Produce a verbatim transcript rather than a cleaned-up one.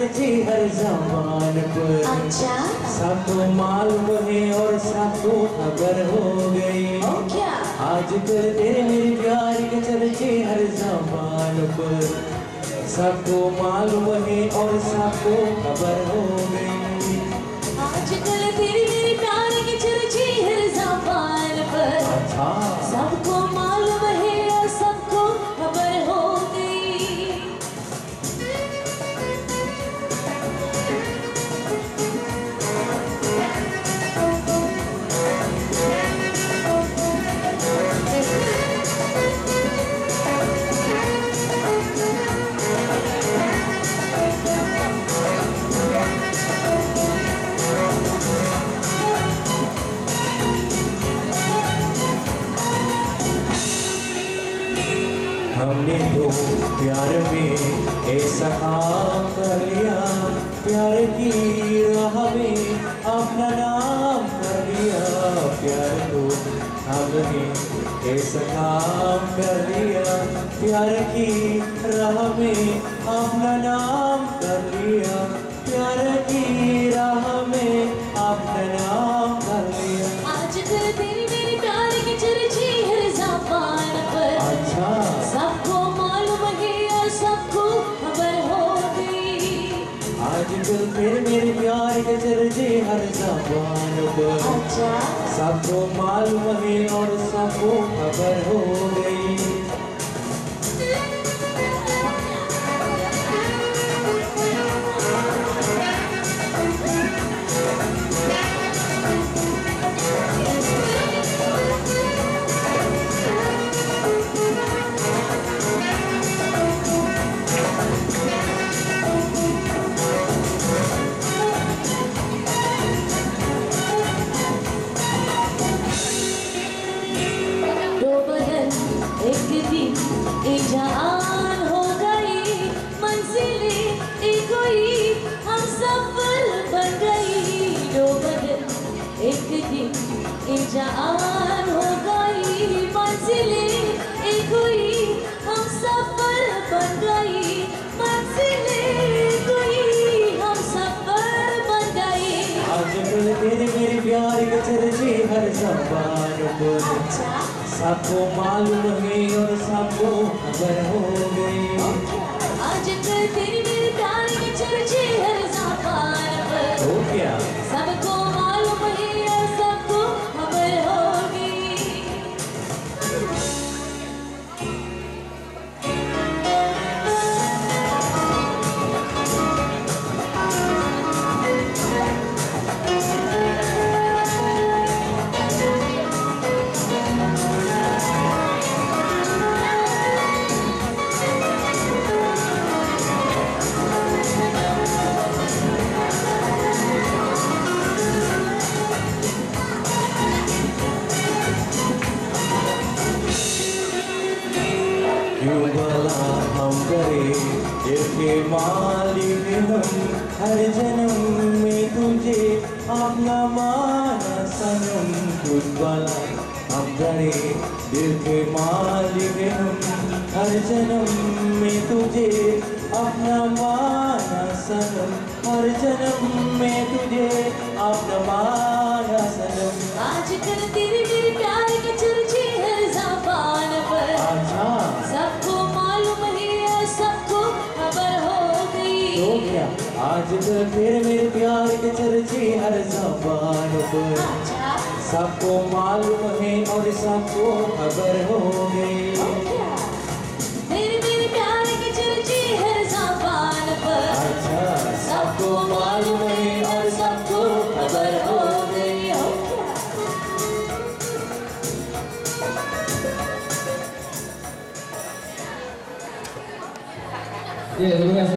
चर्चे हर ज़बान पर। अच्छा सबको मालूम है और सबको खबर हो गई। ओ क्या आजकल तेरे मेरे प्यार के चर्चे हर ज़बान पर। सबको मालूम है और सबको खबर हो गई। आजकल तेरी मेरी प्यार की चर्चे हर ज़बान पर। अच्छा सबको मालूम है और सबको खबर हो गई। हमने तो प्यार में ऐसा काम कर लिया, प्यार की राह में अपना नाम कर लिया। प्यार तो हमने ऐसा काम कर लिया, प्यार की राह में अपना नाम कर लिया। प्यार की राह में अपना नाम कर लिया। आजकल तेरी मेरी प्यार की चर्चे हर ज़बान पर। अच्छा सबको मालूम है और सबको खबर हो गई। आजकल तेरे मेरे प्यार के चर्चे हर ज़बान पर। अच्छा सबको मालूम है और सबको खबर हो गई। एक दिन एक जहान हो गई, मंजिलें एक हुई, हम सफर बन गई। दो बदन एक दिन एक जहान हो गई, मंजिलें एक हुई, हम सफर बन गई। मंजिलें एक हुई, हम सफर बन गई। आजकल तेरे मेरे प्यार के चर्चे हर ज़बान पर। अच्छा सबको मालूम है और सबको खबर हो गई। आजकल तेरी मेरी प्यार की चर्चे हर ज़बान पर। तो क्या सबको मालूम है और सबको खबर हो गई। क्यों भला हम करे दिल के मालिक हम, हर जन्म में तुझे अपना माना सनम। क्यों भला हम करे दिल के मालिक हम, हर जन्म में तुझे अपना माना सनम। हर जन्म में तुझे अपना माना सनम। आजकल तेरी मेरी प्यार की चर्चे हर ज़बान पर। अच्छा सबको मालूम है और सबको खबर हो गई। तो क्या आजकल तेरे मेरे प्यार के चर्चे हर ज़बान पर। अच्छा सबको मालूम है और सबको खबर हो गई। तेरी मेरी प्यार की चर्चे हर ज़बान पर। अच्छा सबको मालूम है और सबको खबर हो गई। Iya, terima kasih.